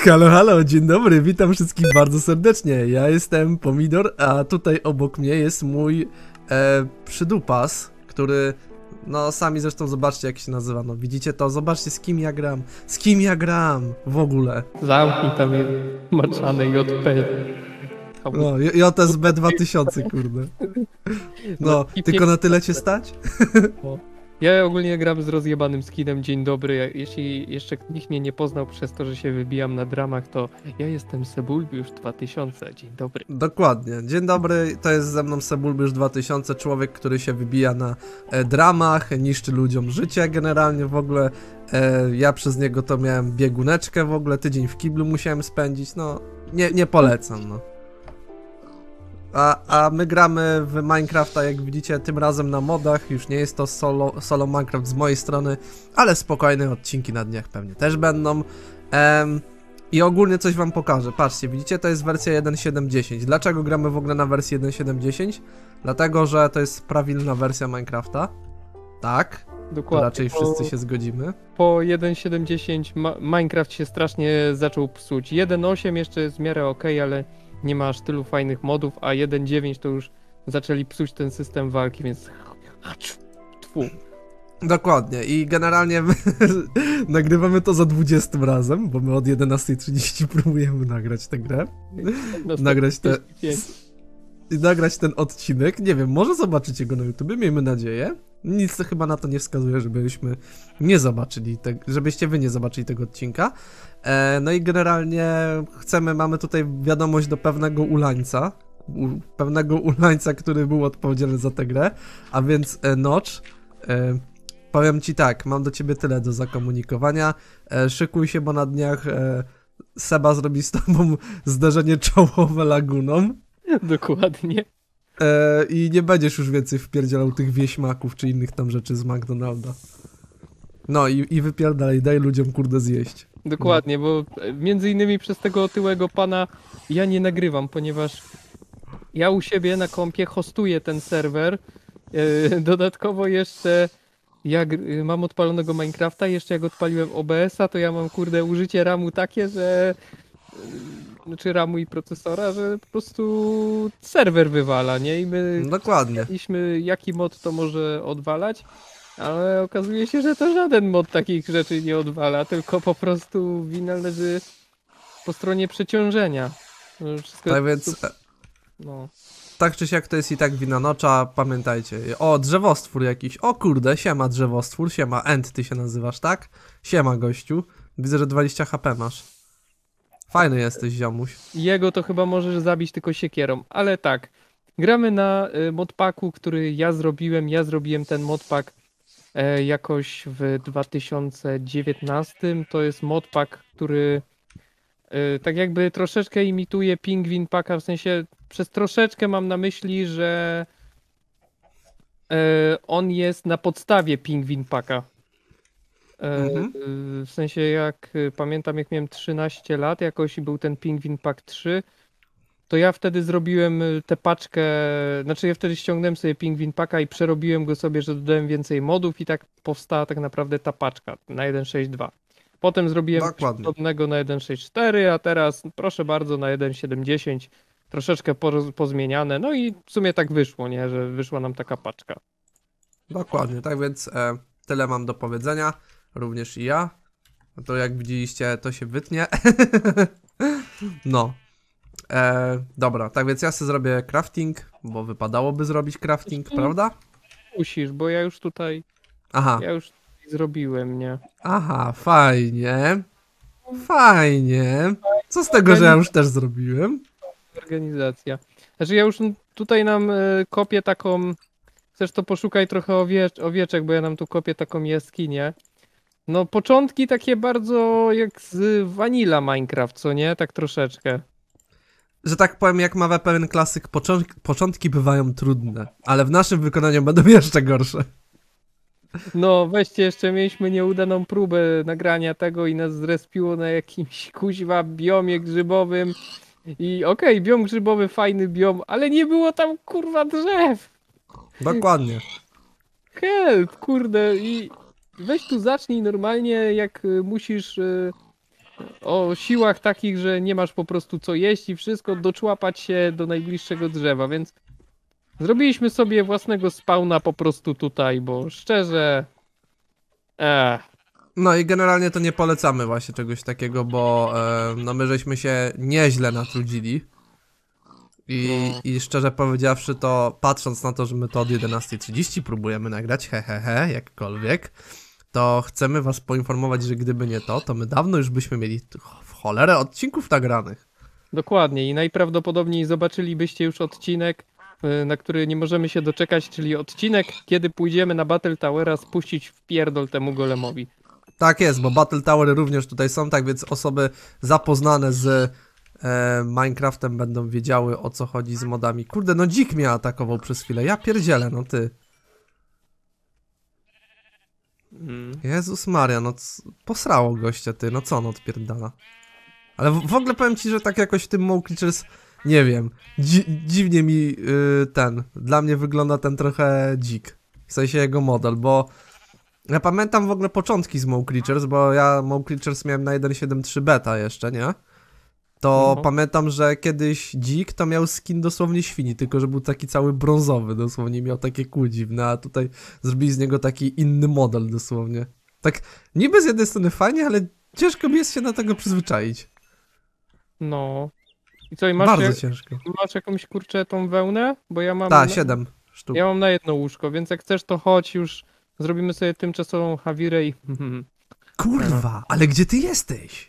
Halo, halo, dzień dobry, witam wszystkich bardzo serdecznie. Ja jestem Pomidor, a tutaj obok mnie jest mój przydupas, który, no sami zresztą zobaczcie jak się nazywa, no widzicie to, zobaczcie z kim ja gram, w ogóle. Zamknij tam maczane JP. No, JSB 2000, kurde. No, tylko na tyle cię stać? Ja ogólnie gram z rozjebanym skinem, dzień dobry. Jeśli jeszcze nikt mnie nie poznał przez to, że się wybijam na dramach, to ja jestem Sebulbiusz 2000, dzień dobry. Dokładnie, dzień dobry, to jest ze mną Sebulbiusz 2000, człowiek, który się wybija na dramach, niszczy ludziom życie generalnie w ogóle. Ja przez niego to miałem bieguneczkę w ogóle, tydzień w kiblu musiałem spędzić, no nie polecam, no. A my gramy w Minecrafta, jak widzicie, tym razem na modach, już nie jest to solo Minecraft z mojej strony, ale spokojne odcinki na dniach pewnie też będą. I ogólnie coś wam pokażę, patrzcie, widzicie, to jest wersja 1.7.10. Dlaczego gramy w ogóle na wersji 1.7.10? Dlatego, że to jest prawilna wersja Minecrafta. Tak, Dokładnie. to raczej wszyscy się zgodzimy. Po 1.7.10 Minecraft się strasznie zaczął psuć. 1.8 jeszcze jest w miarę okej, ale nie ma aż tylu fajnych modów, a 1.9 to już zaczęli psuć ten system walki, więc tfu. Dokładnie i generalnie nagrywamy to za 20 razem, bo my od 11:30 próbujemy nagrać tę grę. Nagrać ten odcinek. Nie wiem, może zobaczycie go na YouTubie, miejmy nadzieję. Nic to chyba na to nie wskazuje, żebyśmy nie zobaczyli, żebyście wy nie zobaczyli tego odcinka. No i generalnie mamy tutaj wiadomość do pewnego ulańca, który był odpowiedzialny za tę grę, a więc Notch. Powiem ci tak, mam do ciebie tyle do zakomunikowania. Szykuj się, bo na dniach Seba zrobi z tobą zderzenie czołowe laguną. Dokładnie. I nie będziesz już więcej wpierdzielał tych wieśmaków czy innych tam rzeczy z McDonalda. No i wypierdalaj, daj ludziom kurde zjeść. Dokładnie, bo między innymi przez tego otyłego pana ja nie nagrywam, ponieważ ja u siebie na kompie hostuję ten serwer. Dodatkowo jeszcze jak mam odpalonego Minecrafta, jeszcze jak odpaliłem OBS-a, to ja mam kurde użycie RAMu takie, że znaczy RAMu i procesora, że po prostu serwer wywala, nie? I my Dokładnie. myśleliśmy, jaki mod to może odwalać, ale okazuje się, że to żaden mod takich rzeczy nie odwala, tylko po prostu wina leży po stronie przeciążenia. Wszystko Tak więc no. tak czy siak to jest i tak wina Notcha, pamiętajcie. O, drzewostwór jakiś. O kurde, siema drzewostwór, siema End, ty się nazywasz, tak? Siema gościu. Widzę, że 20 HP masz. Fajny jesteś, ziomuś. Jego to chyba możesz zabić tylko siekierą, ale tak. Gramy na modpacku, który ja zrobiłem. Ja zrobiłem ten modpack jakoś w 2019. To jest modpack, który tak jakby troszeczkę imituje Penguin Packa, w sensie przez troszeczkę mam na myśli, że on jest na podstawie Penguin Packa. W sensie jak pamiętam, jak miałem 13 lat, jakoś był ten Penguin Pack 3, to ja wtedy zrobiłem tę paczkę, znaczy ja wtedy ściągnąłem sobie Penguin Packa i przerobiłem go sobie, że dodałem więcej modów i tak powstała tak naprawdę ta paczka na 1.6.2. Potem zrobiłem podobnego na 1.6.4, a teraz proszę bardzo na 1.7.10 troszeczkę pozmieniane, no i w sumie tak wyszło, nie, że wyszła nam taka paczka. Dokładnie, tak więc tyle mam do powiedzenia, również i ja. No to jak widzieliście, to się wytnie. No. Dobra, tak więc ja sobie zrobię crafting, bo wypadałoby zrobić crafting, prawda? Musisz, bo ja już tutaj... Aha. Ja już zrobiłem, nie? Aha, fajnie. Fajnie. Co z tego, że ja już też zrobiłem? Organizacja. Znaczy ja już tutaj nam kopię taką... Chcesz to poszukaj trochę owieczek, bo ja nam tu kopię taką jaskinię. No początki takie bardzo jak z Vanilla Minecraft, co nie? Tak troszeczkę. Że tak powiem, jak mawia pewien klasyk, początki bywają trudne, ale w naszym wykonaniu będą jeszcze gorsze. No weźcie, jeszcze mieliśmy nieudaną próbę nagrania tego i nas zrespiło na jakimś kuźwa biomie grzybowym. I okej, biom grzybowy, fajny biom, ale nie było tam kurwa drzew. Dokładnie. Help, kurde, i weź tu zacznij normalnie, jak musisz o siłach takich, że nie masz po prostu co jeść i wszystko, doczłapać się do najbliższego drzewa, więc zrobiliśmy sobie własnego spawna po prostu tutaj, bo szczerze... No i generalnie to nie polecamy właśnie czegoś takiego, bo no my żeśmy się nieźle natrudzili. I szczerze powiedziawszy to, patrząc na to, że my to od 11:30 próbujemy nagrać, jakkolwiek, to chcemy was poinformować, że gdyby nie to, to my dawno już byśmy mieli w cholerę odcinków nagranych. Dokładnie i najprawdopodobniej zobaczylibyście już odcinek, na który nie możemy się doczekać, czyli odcinek, kiedy pójdziemy na Battle Towera spuścić w pierdol temu golemowi. Tak jest, bo Battle Towery również tutaj są, tak więc osoby zapoznane z Minecraftem będą wiedziały, o co chodzi z modami. Kurde, no dzik mnie atakował przez chwilę, ja pierdzielę, no ty. Jezus Maria, no posrało gościa ty, no co on odpierdala. Ale w ogóle powiem ci, że tak jakoś w tym Mow Creatures, nie wiem, dziwnie mi dla mnie wygląda ten trochę dzik. W sensie jego model, bo ja pamiętam w ogóle początki z Mow Creatures, bo ja Mow Creatures miałem na 1.7.3 beta jeszcze, nie? To pamiętam, że kiedyś dzik to miał skin dosłownie świni, tylko że był taki cały brązowy, dosłownie miał takie kół dziwne, a tutaj zrobili z niego taki inny model dosłownie. Tak niby z jednej strony fajnie, ale ciężko mi jest się na tego przyzwyczaić. No. I co, i masz, Bardzo ciężko. masz jakąś kurczę tą wełnę? Bo ja mam... Tak, 7 sztuk. Ja mam na jedno łóżko, więc jak chcesz to chodź już, zrobimy sobie tymczasową Hawirę i... Kurwa, ale gdzie ty jesteś?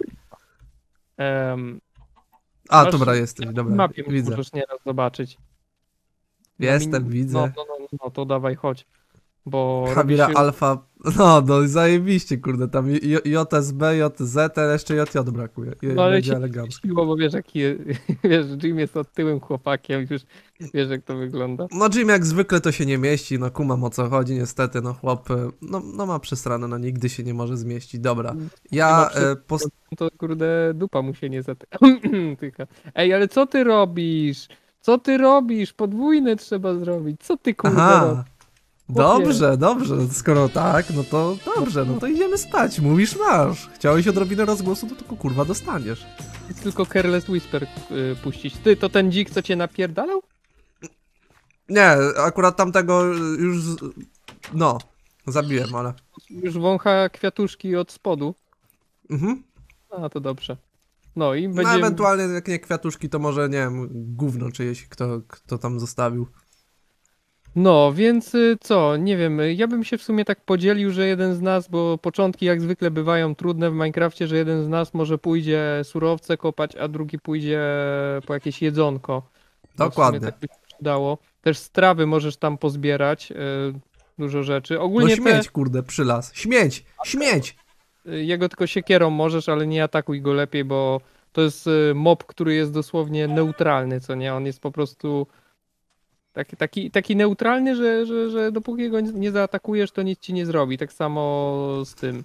Masz- Dobra, jesteś, Na dobra, mapie widzę. możesz nieraz zobaczyć. Jestem, widzę. No, to dawaj, chodź. Bo Habira robi się... Alfa, no zajebiście, kurde, tam JSB, JZ, jeszcze JJ brakuje. No ale Będzie się elegancko. siło, bo wiesz jaki wiesz, Jim jest otyłym chłopakiem, już wiesz jak to wygląda. No Jim jak zwykle to się nie mieści, no kumam o co chodzi, niestety, no chłop, no ma przesrane, no nigdy się nie może zmieścić, dobra. Ja, To kurde dupa mu się nie zatyka. Ej, ale co ty robisz? Co ty robisz? Podwójne trzeba zrobić. Co ty kurde robisz? aha, dobrze, skoro tak, no to dobrze, no to idziemy spać, mówisz masz. Chciałeś odrobinę rozgłosu, to tylko kurwa dostaniesz. Jest tylko Careless Whisper puścić. Ty, to ten dzik, co cię napierdalał? Nie, akurat tamtego już, no, zabiłem, ale... Już wącha kwiatuszki od spodu. Mhm. A, to dobrze. No i No będziemy... ewentualnie jak nie kwiatuszki, to może, nie wiem, gówno czyjeś, kto tam zostawił. No, więc co, nie wiem, ja bym się w sumie tak podzielił, że jeden z nas, bo początki jak zwykle bywają trudne w Minecrafcie, że jeden z nas może pójdzie surowce kopać, a drugi pójdzie po jakieś jedzonko. Bo Dokładnie. w sumie tak by się przydało. Też z trawy możesz tam pozbierać dużo rzeczy. No Ogólnie śmieć, kurde, przylas. Śmieć! jego tylko siekierą możesz, ale nie atakuj go lepiej, bo to jest mob, który jest dosłownie neutralny, co nie? On jest po prostu taki neutralny, że dopóki go nie zaatakujesz, to nic ci nie zrobi. Tak samo z tym.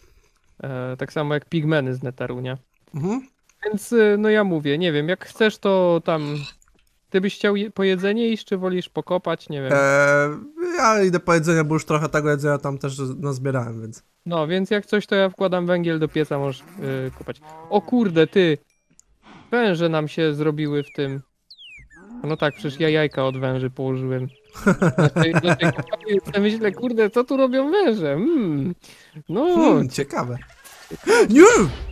Tak samo jak pigmeny z Netheru, nie? Mhm. Więc no ja mówię, nie wiem, jak chcesz to tam... Ty byś chciał po jedzenie iść, czy wolisz pokopać? Nie wiem. Ja idę po jedzenie, bo już trochę tego jedzenia tam też nazbierałem, więc... No, więc jak coś, to ja wkładam węgiel do pieca, możesz kopać. O kurde, ty! Węże nam się zrobiły w tym. No tak, przecież ja jajka od węży położyłem. Myślę, kurde, co tu robią węże? No, ciekawe. Nie!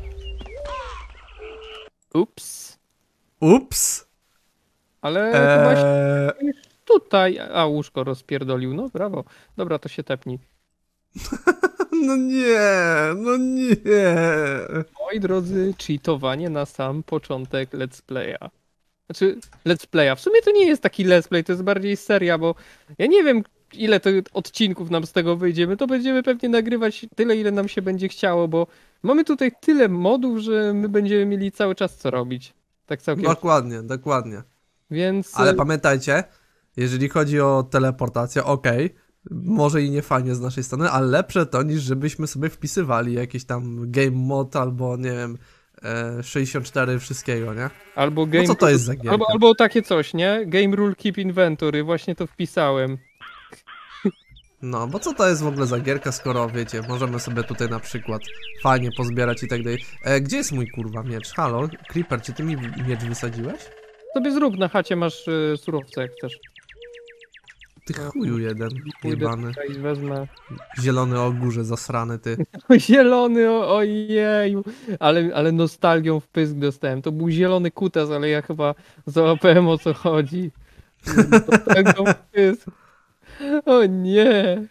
ups. Ale chyba się tutaj... A, łóżko rozpierdolił, no brawo. Dobra, to się tepnij. No nie. Moi drodzy, cheatowanie na sam początek let's playa. Znaczy, let's playa. W sumie to nie jest taki let's play, to jest bardziej seria, bo ja nie wiem, ile to odcinków nam z tego wyjdzie. My to będziemy pewnie nagrywać tyle, ile nam się będzie chciało, bo mamy tutaj tyle modów, że my będziemy mieli cały czas co robić. Tak całkiem. Dokładnie. Więc... Ale pamiętajcie, jeżeli chodzi o teleportację, okej, może i nie fajnie z naszej strony, ale lepsze to niż żebyśmy sobie wpisywali jakiś tam game mod albo nie wiem 64 wszystkiego, nie? Albo game... No co to jest za gierka? Albo takie coś, nie? Game rule keep inventory, właśnie to wpisałem. No, bo co to jest w ogóle za gierka, skoro wiecie, możemy sobie tutaj na przykład fajnie pozbierać i tak dalej. Gdzie jest mój kurwa miecz? Halo, Creeper, czy ty mi miecz wysadziłeś? Sobie zrób, na chacie masz surowce jak chcesz. Ty chuju jeden, Pójdę jebany. tutaj i wezmę. Zielony o górze zasrany ty. Zielony, ojeju. Ale nostalgią w pysk dostałem. To był zielony kutas, ale ja chyba załapałem o co chodzi. Nostalgią w pysk. O nie.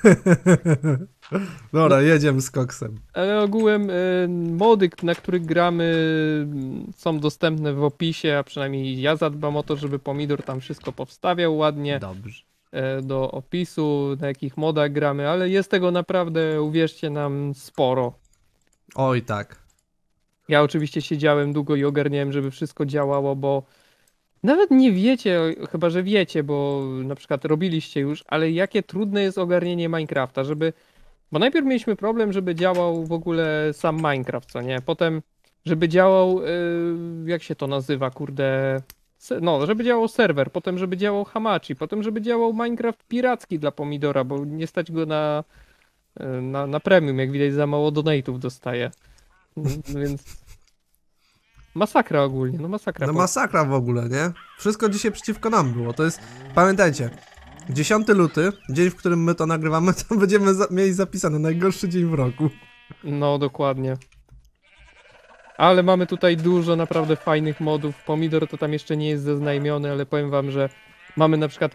Dobra, jedziemy z koksem. Ale ogółem mody, na których gramy są dostępne w opisie, a przynajmniej ja zadbam o to, żeby Pomidor tam wszystko powstawiał ładnie Dobrze. do opisu, na jakich modach gramy, ale jest tego naprawdę, uwierzcie nam, sporo. Oj tak. Ja oczywiście siedziałem długo i ogarniałem, żeby wszystko działało, bo nawet nie wiecie, chyba że wiecie, bo na przykład robiliście już, ale jakie trudne jest ogarnienie Minecrafta, żeby... Bo najpierw mieliśmy problem, żeby działał w ogóle sam Minecraft, co nie? Potem, żeby działał, jak się to nazywa, kurde... No, żeby działał serwer, potem żeby działał Hamachi, potem żeby działał Minecraft piracki dla Pomidora, bo nie stać go na premium, jak widać za mało donate'ów dostaje. Więc... Masakra ogólnie, no masakra. No masakra w ogóle, nie? Wszystko dzisiaj przeciwko nam było, to jest... Pamiętajcie, 10 luty, dzień, w którym my to nagrywamy, to będziemy mieli zapisany najgorszy dzień w roku. No, dokładnie. Ale mamy tutaj dużo naprawdę fajnych modów. Pomidor to tam jeszcze nie jest zaznajomiony, ale powiem wam, że mamy na przykład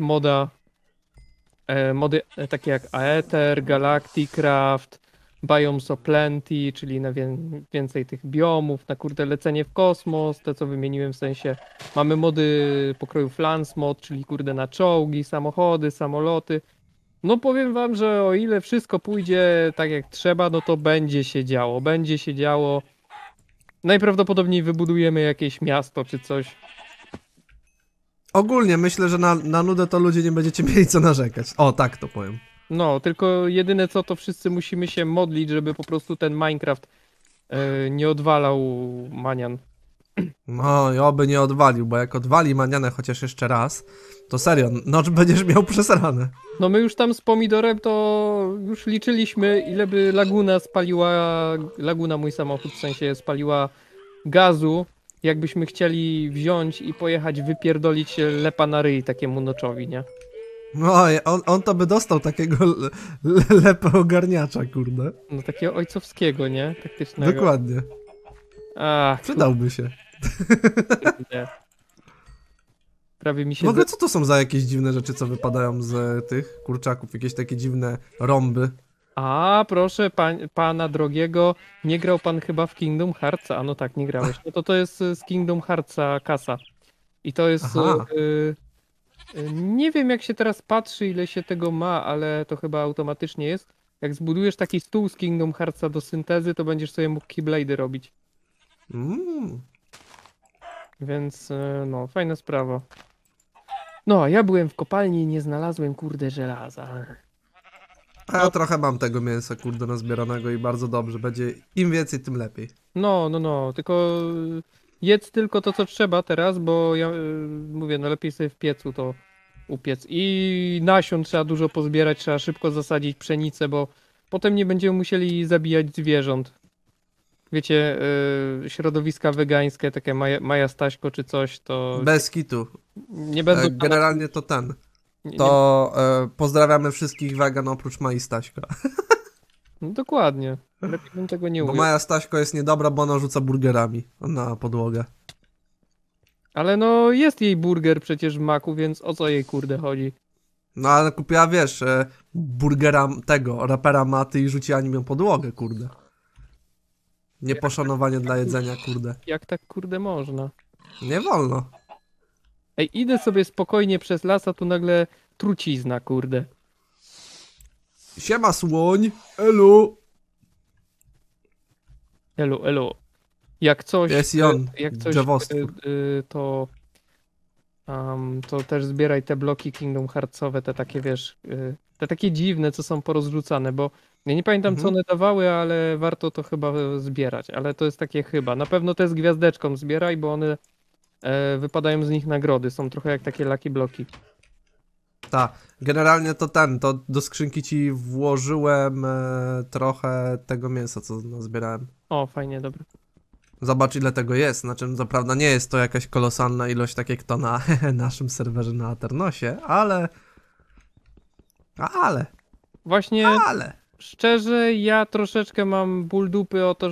mody takie jak Aether, Galacticraft, Biomes o Plenty, czyli na więcej tych biomów, na kurde lecenie w kosmos, te co wymieniłem w sensie. Mamy mody pokroju Flans mod, czyli kurde na czołgi, samochody, samoloty. No powiem wam, że o ile wszystko pójdzie tak jak trzeba, no to będzie się działo. Będzie się działo. Najprawdopodobniej wybudujemy jakieś miasto czy coś. Ogólnie myślę, że na nudę to ludzie nie będziecie mieli co narzekać. O, tak to powiem. No, tylko jedyne co, to wszyscy musimy się modlić, żeby po prostu ten Minecraft nie odwalał manian. No i oby nie odwalił, bo jak odwali manianę chociaż jeszcze raz, to serio, nocz będziesz miał przesrane. No my już tam z Pomidorem to już liczyliśmy, ile by Laguna spaliła, Laguna mój samochód w sensie spaliła gazu, jakbyśmy chcieli wziąć i pojechać wypierdolić lepa na ryj takiemu noczowi, nie? No, on to by dostał takiego lepę ogarniacza, kurde. No takiego ojcowskiego, nie? Taktycznego. Dokładnie. Ach, Przydałby się. kurde. Prawie mi się... W ogóle co to są za jakieś dziwne rzeczy, co wypadają z tych kurczaków? Jakieś takie dziwne rąby. A, proszę pana drogiego, nie grał pan chyba w Kingdom Heartsa? A no tak, nie grałeś. No to jest z Kingdom Heartsa kasa. I to jest... Aha. Nie wiem jak się teraz patrzy, ile się tego ma, ale to chyba automatycznie jest. Jak zbudujesz taki stół z Kingdom Heartsa do syntezy, to będziesz sobie mógł Keyblade'y robić. Więc no, fajna sprawa. No, a ja byłem w kopalni i nie znalazłem kurde żelaza. A ja trochę mam tego mięsa, kurde, nazbieranego i bardzo dobrze. Będzie im więcej, tym lepiej. No, tylko jedz tylko to, co trzeba teraz, bo ja mówię, no lepiej sobie w piecu to upiec. I nasion trzeba dużo pozbierać, trzeba szybko zasadzić pszenicę, bo potem nie będziemy musieli zabijać zwierząt. Wiecie, środowiska wegańskie, takie Maja Staśko czy coś, to Bez kitu. nie będą... Generalnie to ten. nie- To pozdrawiamy wszystkich wegan oprócz Mai Staśka. No, dokładnie. Lepiej bym tego nie Bo ujął. Maja Staśko jest niedobra, bo ona rzuca burgerami na podłogę. Ale no jest jej burger przecież w maku, więc o co jej kurde chodzi? No ale kupiła, wiesz, burgera tego, rapera Maty i rzuciła nim ją podłogę, kurde. Nieposzanowanie dla jedzenia, kurde. Jak tak kurde można? Nie wolno. Ej, idę sobie spokojnie przez las, a tu nagle trucizna, kurde. Siema słoń, elu. Elo. Jak coś, Jest i on, jak coś, drzewostwór. to też zbieraj te bloki Kingdom Heartsowe, te takie, wiesz, te takie dziwne, co są porozrzucane, bo ja nie pamiętam, co one dawały, ale warto to chyba zbierać, ale to jest takie chyba. Na pewno te z gwiazdeczką zbieraj, bo one wypadają z nich nagrody, są trochę jak takie lucky bloki. Tak, generalnie to do skrzynki ci włożyłem trochę tego mięsa, co zbierałem. O, fajnie, dobra. Zobacz ile tego jest, znaczy co prawda nie jest to jakaś kolosalna ilość, tak jak to na naszym serwerze na Aternosie, ale, Właśnie, ale. szczerze, ja troszeczkę mam ból dupy o to,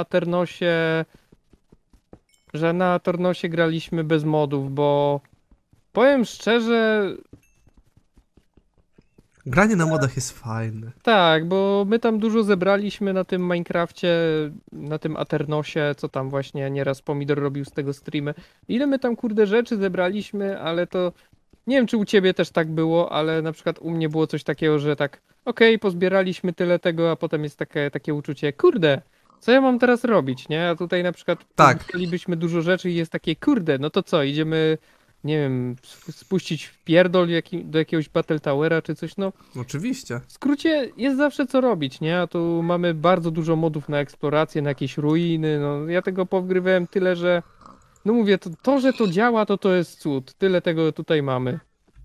że na Aternosie graliśmy bez modów, bo powiem szczerze, Granie na modach jest fajne. tak, bo my tam dużo zebraliśmy na tym Minecrafcie, na tym Aternosie, co tam właśnie nieraz Pomidor robił z tego streamy. Ile my tam kurde rzeczy zebraliśmy, ale to nie wiem czy u ciebie też tak było, ale na przykład u mnie było coś takiego, że tak okej, pozbieraliśmy tyle tego, a potem jest takie uczucie, kurde, co ja mam teraz robić, nie? A tutaj na przykład Tak. pozbieralibyśmy dużo rzeczy i jest takie, kurde, no to co, idziemy, nie wiem, spuścić w pierdol do jakiegoś Battle Towera czy coś, no. Oczywiście. W skrócie jest zawsze co robić, nie? A tu mamy bardzo dużo modów na eksplorację, na jakieś ruiny. No, ja tego powgrywałem tyle, że. No mówię, że to działa, to jest cud. Tyle tego tutaj mamy.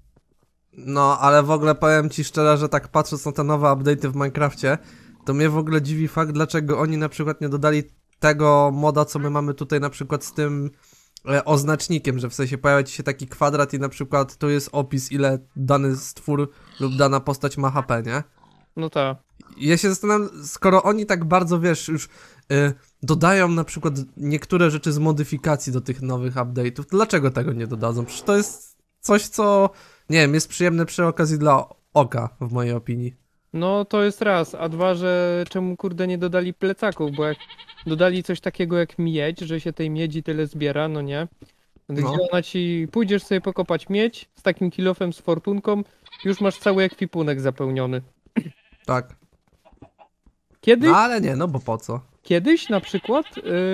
No, ale w ogóle powiem ci szczerze, że tak patrząc na te nowe update'y w Minecrafcie, to mnie w ogóle dziwi fakt, dlaczego oni na przykład nie dodali tego moda, co my mamy tutaj na przykład z tym oznacznikiem, że w sensie pojawia ci się taki kwadrat i na przykład tu jest opis, ile dany stwór lub dana postać ma HP, nie? No tak. I ja się zastanawiam, skoro oni tak bardzo, wiesz, już dodają na przykład niektóre rzeczy z modyfikacji do tych nowych update'ów, to dlaczego tego nie dodadzą? Przecież to jest coś, co, nie wiem, jest przyjemne przy okazji dla oka, w mojej opinii. No to jest raz, a dwa, że czemu kurde nie dodali plecaków, bo jak dodali coś takiego jak miedź, że się tej miedzi tyle zbiera, no nie? Gdzie No. ona ci, pójdziesz sobie pokopać miedź z takim kilofem, z fortunką, już masz cały ekwipunek zapełniony. Tak. Kiedy? No ale nie, no bo po co? Kiedyś na przykład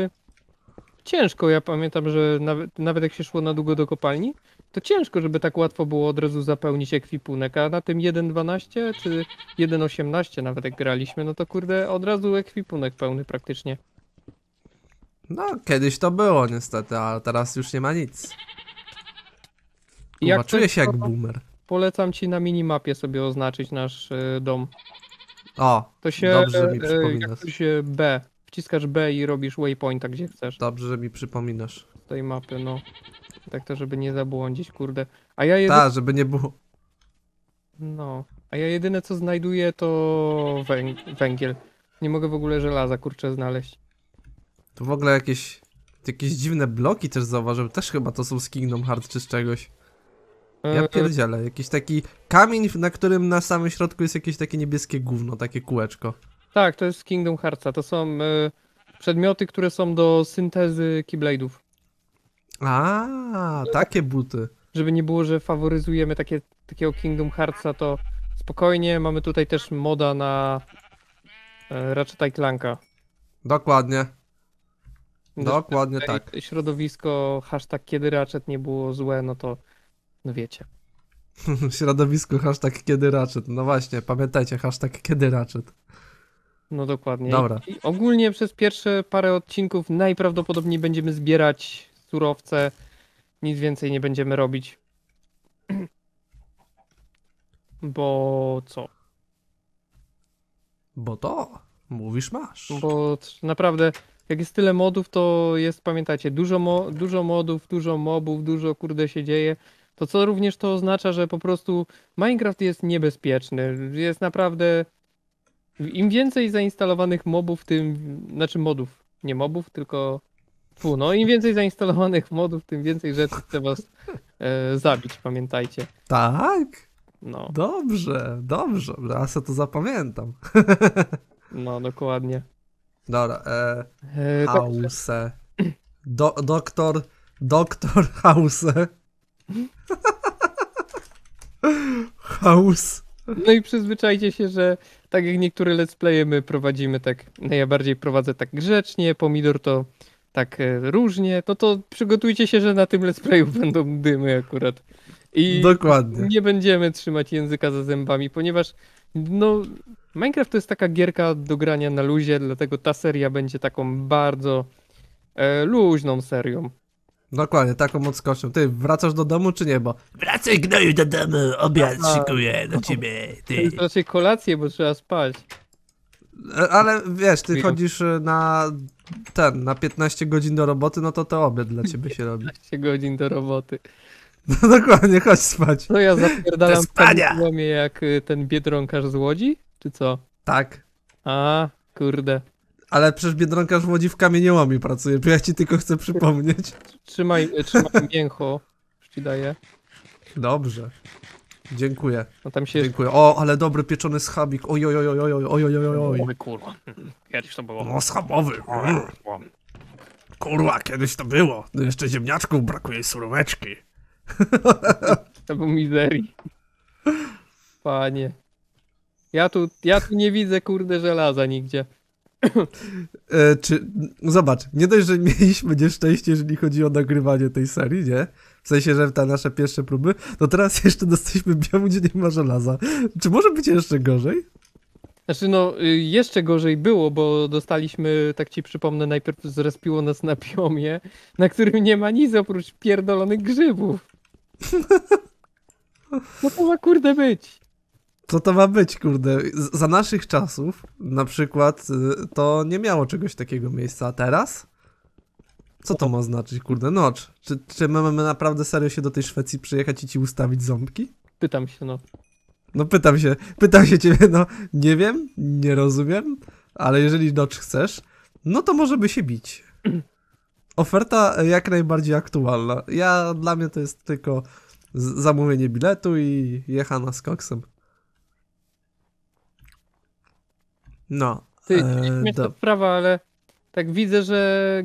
ciężko, ja pamiętam, że nawet jak się szło na długo do kopalni, to ciężko, żeby tak łatwo było od razu zapełnić ekwipunek, a na tym 1.12 czy 1.18 nawet jak graliśmy, no to kurde od razu ekwipunek pełny praktycznie. No, kiedyś to było niestety, a teraz już nie ma nic. Kurwa, Jak czuję coś, się jak to boomer. Polecam ci na minimapie sobie oznaczyć nasz dom. O, To się, dobrze mi jak przypominasz. coś B, wciskasz B i robisz waypointa gdzie chcesz. Dobrze, że mi przypominasz. Tej mapy, no. Tak to, żeby nie zabłądzić, kurde. A ja jedyne, Tak, żeby nie było. no. A ja jedyne co znajduję to węgiel. Nie mogę w ogóle żelaza, kurczę, znaleźć. Tu w ogóle jakieś dziwne bloki też zauważyłem. Też chyba to są z Kingdom Hearts czy z czegoś. Ja pierdzielę. Jakiś taki kamień, na którym na samym środku jest jakieś takie niebieskie gówno, takie kółeczko. Tak, to jest z Kingdom Heartsa. To są przedmioty, które są do syntezy Keyblade'ów. A, takie buty. Żeby nie było, że faworyzujemy takiego Kingdom Heartsa, to spokojnie. Mamy tutaj też moda na Ratcheta i Clanka. Dokładnie. Dokładnie tak. Środowisko, hashtag kiedy Ratchet nie było złe, no to no wiecie. Środowisko, hashtag kiedy Ratchet. No właśnie, pamiętajcie, hashtag kiedy Ratchet. No dokładnie. Dobra. I ogólnie przez pierwsze parę odcinków najprawdopodobniej będziemy zbierać surowce. Nic więcej nie będziemy robić. Bo co? Bo to, mówisz masz. Bo naprawdę, jak jest tyle modów, to jest, pamiętajcie, dużo modów, dużo mobów, dużo kurde się dzieje. To co również to oznacza, że po prostu Minecraft jest niebezpieczny. Jest naprawdę. Im więcej zainstalowanych mobów, znaczy modów, nie mobów, tylko. No, im więcej zainstalowanych modów, tym więcej rzeczy chce was zabić, pamiętajcie. Tak? No, Dobrze, dobrze. Ja sobie to zapamiętam. no dokładnie. Dobra, Tak, House. Doktor House. House. no i przyzwyczajcie się, że tak jak niektóre let's playe my prowadzimy tak, no ja bardziej prowadzę tak grzecznie, Pomidor to tak różnie, no to przygotujcie się, że na tym let's playu będą dymy akurat. I Dokładnie. nie będziemy trzymać języka za zębami, ponieważ no Minecraft to jest taka gierka do grania na luzie, dlatego ta seria będzie taką bardzo luźną serią. Dokładnie, taką odskocznią. Ty, wracasz do domu czy nie? Bo wracaj gnoju do domu, obiad szykuję do ciebie, To ty. jest raczej kolację, bo trzeba spać. Ale wiesz, ty Wiem. chodzisz na 15 godzin do roboty, no to obiad dla ciebie się robi. 15 godzin do roboty. No dokładnie, chodź spać. To ja zapierdalam Do w spania. kamieniołomie jak ten biedronkarz z Łodzi? Czy co? Tak. A, kurde. Ale przecież Biedronkarz w Łodzi w kamieniołomie pracuje, ja ci tylko chcę przypomnieć. Trzymaj mięcho. Już ci daję. Dobrze. Dziękuję. No tam się... Dziękuję. O, ale dobry pieczony schabik. Oj, oj, oj, oj, oj, oj, oj, oj, oj. Oj, kurwa. Kiedyś to było. No, schabowy. Kurwa, kiedyś to było. No jeszcze ziemniaczków brakuje, suróweczki. To był mizerii. Panie. Ja tu nie widzę, kurde, żelaza nigdzie. Zobacz, nie dość, że mieliśmy nieszczęście, jeżeli chodzi o nagrywanie tej serii, nie? W sensie, że te nasze pierwsze próby, to teraz jeszcze dostaliśmy biału, gdzie nie ma żelaza. Czy może być jeszcze gorzej? Znaczy no, jeszcze gorzej było, bo dostaliśmy, tak ci przypomnę, najpierw zrespiło nas na biomie, na którym nie ma nic oprócz pierdolonych grzybów. No to ma kurde być. Co to ma być, kurde? Za naszych czasów, na przykład, to nie miało czegoś takiego miejsca, a teraz? Co to ma znaczyć, kurde? No, czy my mamy naprawdę serio się do tej Szwecji przyjechać i ci ustawić ząbki? Pytam się, no. No pytam się ciebie, no nie wiem, nie rozumiem, ale jeżeli Notch chcesz, no to możemy się bić. Oferta jak najbardziej aktualna. Dla mnie to jest tylko zamówienie biletu i jechana z koksem. No. Ty, śmieszna sprawa, ale tak widzę, że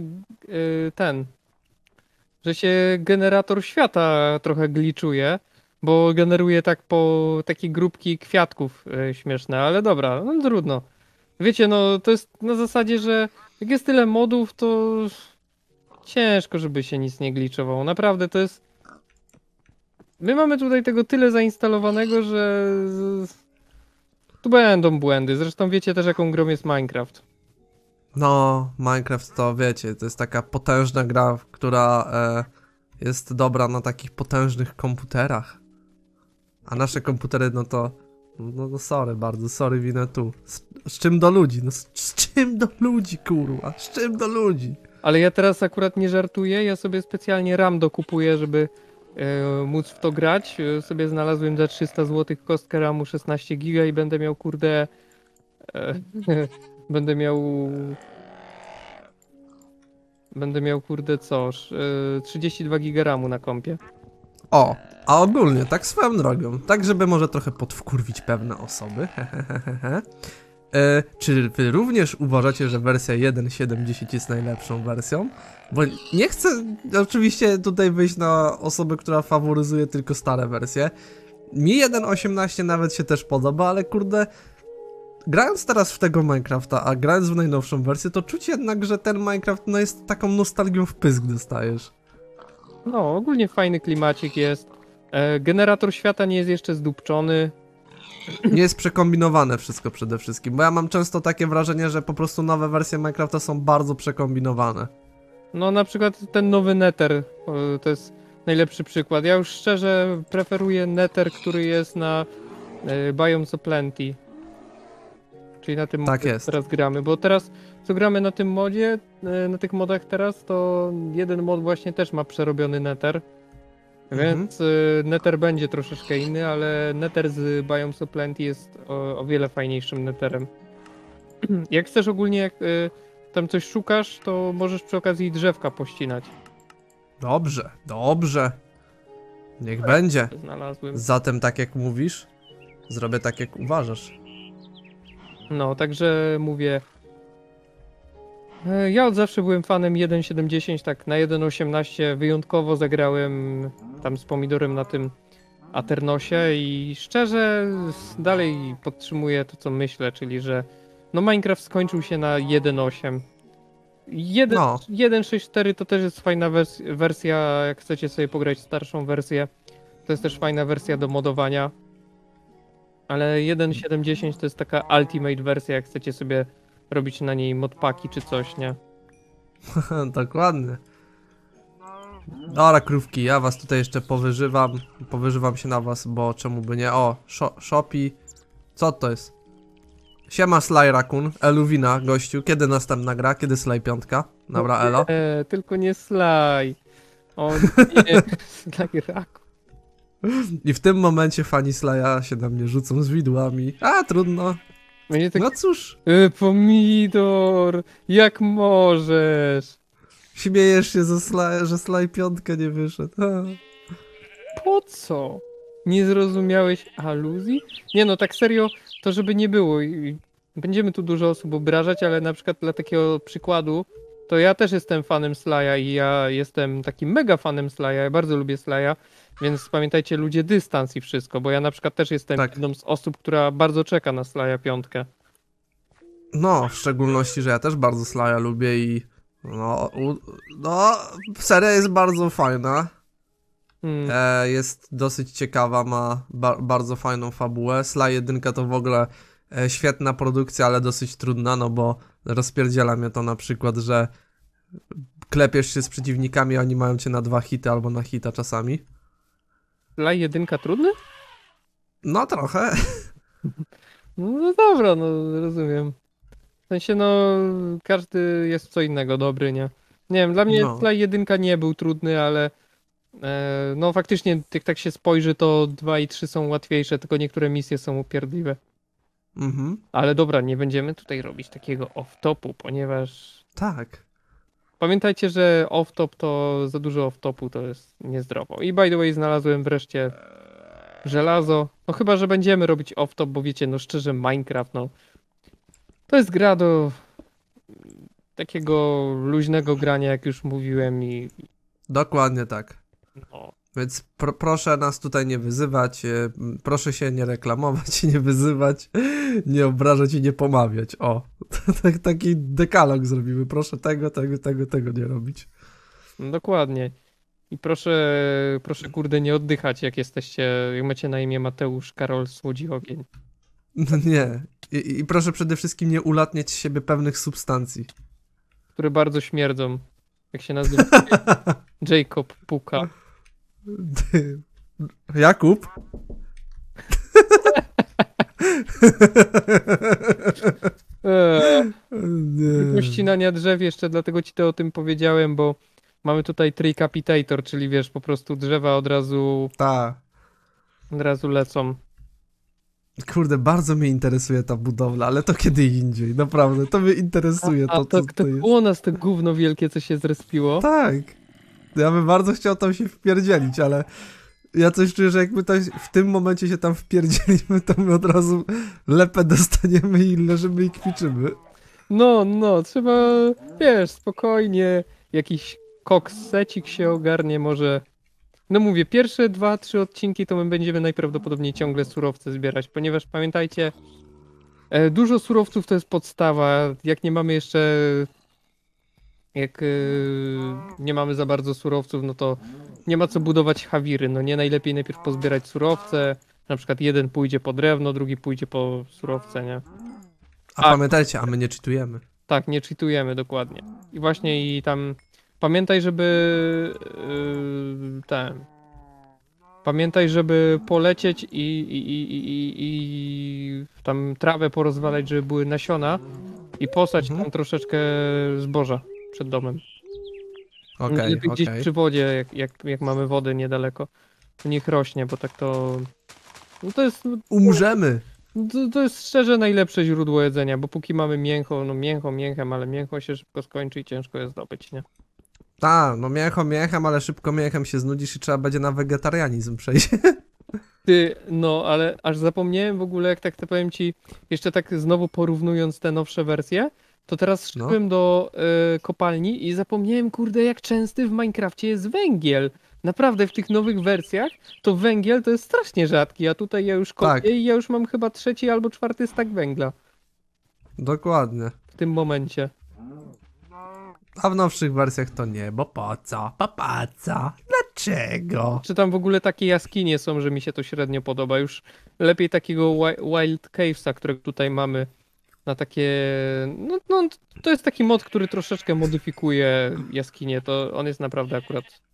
że się generator świata trochę gliczuje, bo generuje tak po takie grupki kwiatków śmieszne, ale dobra, no trudno. Wiecie, no to jest na zasadzie, że jak jest tyle modów, to ciężko, żeby się nic nie gliczowało. Naprawdę to jest... My mamy tutaj tego tyle zainstalowanego, że tu będą błędy. Zresztą wiecie też, jaką grą jest Minecraft. No, Minecraft to wiecie, to jest taka potężna gra, która jest dobra na takich potężnych komputerach. A nasze komputery, no to... No sorry bardzo, sorry winę tu. Z czym do ludzi? No z czym do ludzi, kurwa? Z czym do ludzi? Ale ja teraz akurat nie żartuję, ja sobie specjalnie RAM dokupuję, żeby móc w to grać. Sobie znalazłem za 300 zł kostkę RAMu 16 giga i będę miał kurde... będę miał kurde co? 32 giga RAMu na kompie. O, a ogólnie, tak swoją drogą, tak żeby może trochę podwkurwić pewne osoby, czy wy również uważacie, że wersja 1.7.10 jest najlepszą wersją? Bo nie chcę oczywiście tutaj wyjść na osobę, która faworyzuje tylko stare wersje. Mi 1.18 nawet się też podoba, ale kurde, grając teraz w tego Minecrafta, a grając w najnowszą wersję, to czuć jednak, że ten Minecraft no jest taką nostalgią w pysk dostajesz. No, ogólnie fajny klimacik jest. Generator świata nie jest jeszcze zdupczony. Nie jest przekombinowane wszystko przede wszystkim, bo ja mam często takie wrażenie, że po prostu nowe wersje Minecrafta są bardzo przekombinowane. No na przykład ten nowy Nether, to jest najlepszy przykład. Ja już szczerze preferuję Nether, który jest na Biomes of Plenty. Czyli na tym Tak modzie jest. teraz gramy, bo teraz co gramy na tym modzie, na tych modach teraz, to jeden mod właśnie też ma przerobiony Nether. Więc Nether będzie troszeczkę inny, ale Nether z Biomes of Plenty jest o wiele fajniejszym Netherem. Jak chcesz ogólnie, jak tam coś szukasz, to możesz przy okazji drzewka pościnać. Dobrze, dobrze. Niech będzie. Znalazłem. Zatem tak jak mówisz, zrobię tak jak uważasz. No, także mówię. Ja od zawsze byłem fanem 1.7.10, tak na 1.18 wyjątkowo zagrałem tam z pomidorem na tym Aternosie i szczerze dalej podtrzymuję to, co myślę, czyli że no Minecraft skończył się na 1.8. No. 1.6.4 to też jest fajna wersja, jak chcecie sobie pograć starszą wersję, to jest też fajna wersja do modowania. Ale 1.7.10 to jest taka ultimate wersja, jak chcecie sobie robić na niej modpaki czy coś, nie? Dokładnie. Dobra, krówki, ja was tutaj jeszcze powyżywam się na was, bo czemu by nie? O, Shopee, co to jest? Siema Sly Raccoon, Eluwina, gościu, kiedy następna gra? Kiedy Sly 5? Dobra, elo. Tylko nie Sly. O nie, Sly Raku. I w tym momencie fani Sly'a się na mnie rzucą z widłami. A, trudno. Będzie tak, No cóż, pomidor, jak możesz? śmiejesz się ze że Sly 5 nie wyszedł. Po co? Nie zrozumiałeś aluzji? Nie no, tak serio, to żeby nie było. Będziemy tu dużo osób obrażać, ale na przykład dla takiego przykładu, to ja też jestem fanem Sly'a i ja jestem takim mega fanem Sly'a, ja bardzo lubię Sly'a, więc pamiętajcie ludzie dystans i wszystko, bo ja na przykład też jestem Tak. jedną z osób, która bardzo czeka na Sly'a 5. No, w szczególności, że ja też bardzo Sly'a lubię i no, seria jest bardzo fajna. Jest dosyć ciekawa, ma bardzo fajną fabułę. Sly 1 to w ogóle świetna produkcja, ale dosyć trudna, no bo rozpierdziela mnie to na przykład, że klepiesz się z przeciwnikami, a oni mają cię na 2 hity albo na hita czasami. Sly 1 trudny? No trochę. No dobra, no rozumiem. W sensie, no, każdy jest w co innego dobry, nie? Nie wiem, dla mnie No. Sly 1 nie był trudny, ale no faktycznie, jak tak się spojrzy, to 2 i 3 są łatwiejsze, tylko niektóre misje są upierdliwe. Mhm. Ale dobra, nie będziemy tutaj robić takiego off-topu, ponieważ Tak. pamiętajcie, że off-top to za dużo off-topu to jest niezdrowo. I by the way, znalazłem wreszcie żelazo. No chyba, że będziemy robić off-top, bo wiecie, no szczerze, Minecraft, no to jest gra do takiego luźnego grania, jak już mówiłem i Dokładnie tak. no, Więc proszę nas tutaj nie wyzywać, proszę się nie reklamować, nie wyzywać, nie obrażać i nie pomawiać. O, taki dekalog zrobimy. Proszę tego nie robić. no dokładnie. I proszę kurde nie oddychać, jak jesteście, jak macie na imię Mateusz, Karol, Słodzi Ogień. No nie. I proszę przede wszystkim nie ulatniać z siebie pewnych substancji. Które bardzo śmierdzą. Jak się nazywa? Jacob Puka. Jakub? Nie. Ścinania drzew jeszcze, dlatego ci to o tym powiedziałem, bo mamy tutaj Tricapitator, czyli wiesz, po prostu drzewa od razu lecą. Kurde, bardzo mnie interesuje ta budowla, ale to kiedy indziej, naprawdę, to mnie interesuje A to, to, co to jest. było nas to gówno wielkie, co się zrespiło. Tak. Ja bym bardzo chciał tam się wpierdzielić, ale ja coś czuję, że jakby w tym momencie się tam wpierdzielimy, to my od razu lepę dostaniemy i leżymy i kwiczymy. No, trzeba, wiesz, spokojnie, jakiś koksecik się ogarnie, może. No mówię, pierwsze 2-3 odcinki to my będziemy najprawdopodobniej ciągle surowce zbierać, ponieważ pamiętajcie, dużo surowców to jest podstawa, jak nie mamy jeszcze, nie mamy za bardzo surowców, no to nie ma co budować hawiry, no nie, najlepiej najpierw pozbierać surowce, na przykład jeden pójdzie po drewno, drugi pójdzie po surowce, nie? A pamiętajcie, a my nie czytujemy. Tak, nie cheatujemy dokładnie. I właśnie i tam pamiętaj, żeby pamiętaj, żeby polecieć i tam trawę porozwalać, żeby były nasiona i posać tam troszeczkę zboża przed domem. Okej, Lepiej gdzieś przy wodzie, jak mamy wodę niedaleko. To niech rośnie, bo tak to... No to jest... Umrzemy! To jest szczerze najlepsze źródło jedzenia, bo póki mamy mięcho, no mięchem, ale mięcho się szybko skończy i ciężko jest zdobyć, nie? No mięchem, ale szybko mięchem się znudzisz i trzeba będzie na wegetarianizm przejść. Ty, no, ale aż zapomniałem w ogóle, jak tak to powiem ci, jeszcze tak znowu porównując te nowsze wersje, to teraz szedłem do kopalni i zapomniałem, kurde, jak częsty w Minecrafcie jest węgiel. Naprawdę w tych nowych wersjach to węgiel to jest strasznie rzadki, a tutaj ja już kopię i ja już mam chyba 3. albo 4. stack węgla Dokładnie. w tym momencie. A w nowszych wersjach to nie, bo po co? Po co? Dlaczego? Czy tam w ogóle takie jaskinie są, że mi się to średnio podoba. Już lepiej takiego Wild Cavesa, którego tutaj mamy na takie... No, to jest taki mod, który troszeczkę modyfikuje jaskinie. To on jest naprawdę akurat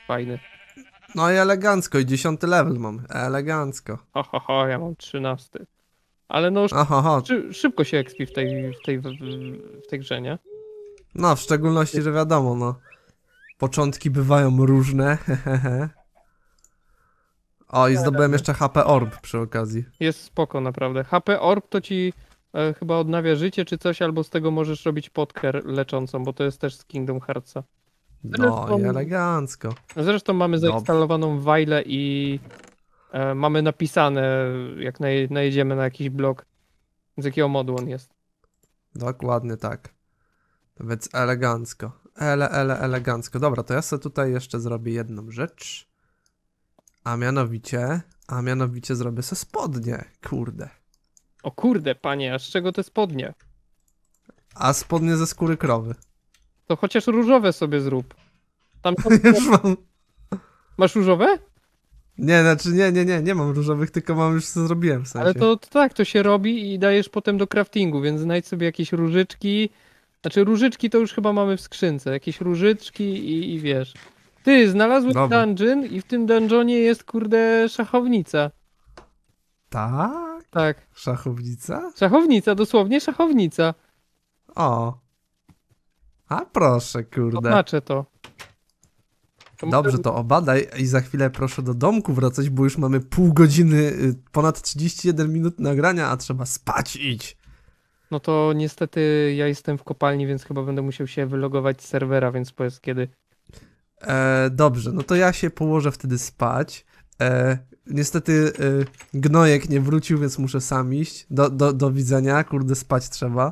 Fajny. No i elegancko, i 10 level mam. Elegancko. Ja mam 13. Ale no Aha. szybko się expi w tej grze, nie? No, w szczególności, że wiadomo, no. Początki bywają różne, hehehe. O, i zdobyłem jeszcze HP Orb przy okazji. Jest spoko naprawdę. HP Orb to ci chyba odnawia życie czy coś, albo z tego możesz robić potkę leczącą, bo to jest też z Kingdom Heartsa. No i elegancko. Zresztą mamy zainstalowaną Wajlę i mamy napisane, jak najedziemy na jakiś blok, z jakiego modu on jest. Dokładnie tak. Więc elegancko. Elegancko. Dobra, to ja sobie tutaj jeszcze zrobię jedną rzecz. A mianowicie zrobię sobie spodnie. Kurde. O kurde, panie, a z czego te spodnie? A spodnie ze skóry krowy. To chociaż różowe sobie zrób. Tam Już mam. masz różowe? Nie, znaczy nie mam różowych, tylko mam już co zrobiłem w sensie. Ale to tak, to się robi i dajesz potem do craftingu, więc znajdź sobie jakieś różyczki. Znaczy różyczki to już chyba mamy w skrzynce. Jakieś różyczki i wiesz. Ty, znalazłem Dobra. dungeon i w tym dungeonie jest kurde szachownica. Tak? Tak, Szachownica? szachownica, dosłownie szachownica. O. A proszę, kurde. Oznaczę to. Dobrze, to obadaj i za chwilę proszę do domku wracać, bo już mamy pół godziny, ponad 31 minut nagrania, a trzeba spać iść. No to niestety ja jestem w kopalni, więc chyba będę musiał się wylogować z serwera, więc powiedz kiedy. Dobrze, no to ja się położę wtedy spać. Niestety Gnojek nie wrócił, więc muszę sam iść. Do widzenia, kurde, spać trzeba.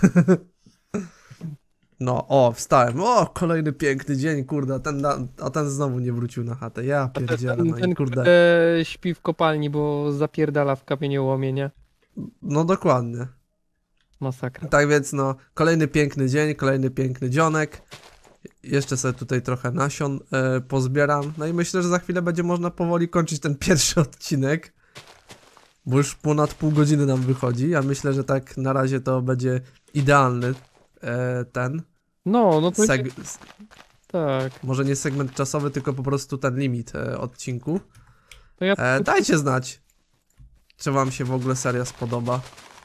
No, o, wstałem. O, kolejny piękny dzień, kurde, a ten znowu nie wrócił na chatę. Ja pierdzielę, no i Ten kurde. śpi w kopalni, bo zapierdala w kamieniołomie, nie? No dokładnie. Masakra. Tak więc no, kolejny piękny dzień, kolejny piękny dzionek. Jeszcze sobie tutaj trochę nasion pozbieram. No i myślę, że za chwilę będzie można powoli kończyć ten pierwszy odcinek. Bo już ponad pół godziny nam wychodzi. Ja myślę, że tak na razie to będzie idealny ten No to tak. może nie segment czasowy, tylko po prostu ten limit odcinku. To ja Dajcie znać, czy wam się w ogóle seria spodoba.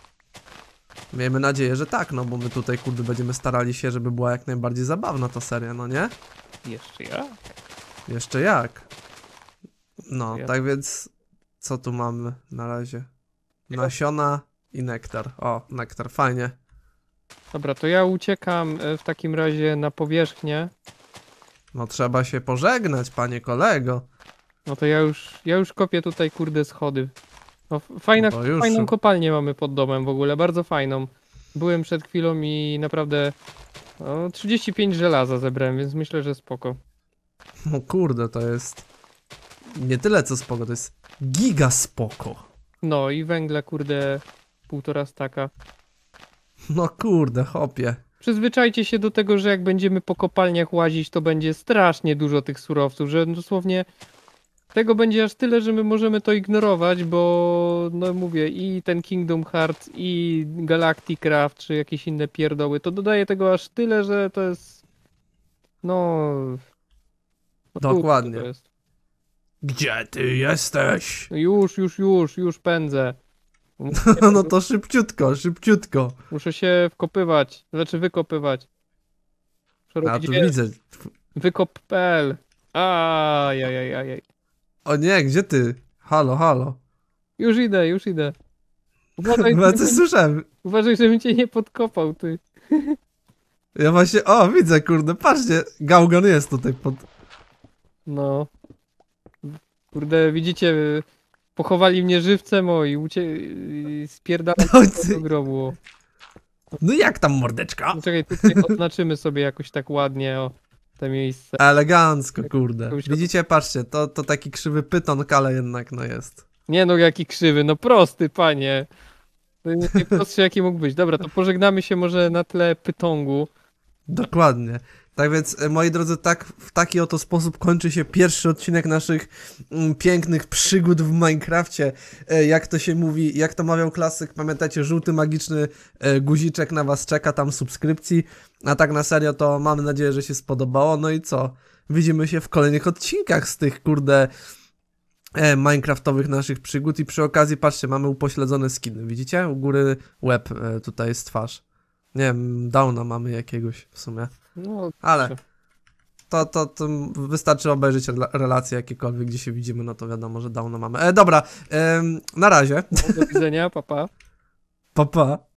Miejmy nadzieję, że tak, no bo my tutaj, kurde, będziemy starali się, żeby była jak najbardziej zabawna ta seria, no nie? jeszcze ja. Jeszcze jak? No, Ja- tak więc co tu mamy na razie? Nasiona i nektar. O, nektar, fajnie. Dobra, to ja uciekam w takim razie na powierzchnię. No trzeba się pożegnać, panie kolego. No to ja już kopię tutaj kurde schody. No, fajną już. kopalnię mamy pod domem w ogóle, bardzo fajną. Byłem przed chwilą i naprawdę 35 żelaza zebrałem, więc myślę, że spoko. No kurde, to jest nie tyle co spoko, to jest giga spoko. No i węgla kurde 1,5 staka. No kurde, hopie. Przyzwyczajcie się do tego, że jak będziemy po kopalniach łazić, to będzie strasznie dużo tych surowców, że dosłownie tego będzie aż tyle, że my możemy to ignorować, bo no mówię, i ten Kingdom Hearts, i Galactic Craft, czy jakieś inne pierdoły, to dodaje tego aż tyle, że to jest no Dokładnie. to jest. Gdzie ty jesteś? No już pędzę. No to szybciutko. Muszę się wkopywać, znaczy wykopywać. Muszę A robić tu widzę. wykop.pl. Ajajajajaj. O nie, gdzie ty? Halo. Już idę. Uważaj, Chyba coś słyszałem. uważaj, żebym cię nie podkopał, ty. Ja właśnie, o widzę, kurde, patrzcie, Gaugan jest tutaj pod... No. Kurde, widzicie, pochowali mnie żywcem, spierdalam No, do grobu. no jak tam mordeczka? No czekaj, tutaj oznaczymy sobie jakoś tak ładnie, te miejsce. Elegancko, kurde. Jakoś- Widzicie, patrzcie, to taki krzywy pyton, ale jednak no jest. Nie no, jaki krzywy, no prosty, panie. To najprostszy jaki mógł być. Dobra, to pożegnamy się może na tle pytongu. Dokładnie. Tak więc, moi drodzy, w taki oto sposób kończy się pierwszy odcinek naszych pięknych przygód w Minecrafcie. Jak to się mówi, jak to mawiał klasyk, pamiętacie, żółty magiczny guziczek na was czeka, tam subskrypcji. A tak na serio to mamy nadzieję, że się spodobało. No i co? widzimy się w kolejnych odcinkach z tych, kurde, minecraftowych naszych przygód i przy okazji, patrzcie, mamy upośledzone skiny, widzicie? U góry łeb, tutaj jest twarz. Nie wiem, downa mamy jakiegoś w sumie, No, ale to wystarczy obejrzeć relacje jakiekolwiek, gdzie się widzimy, no to wiadomo, że downa mamy. Dobra, na razie, do widzenia, papa. pa pa.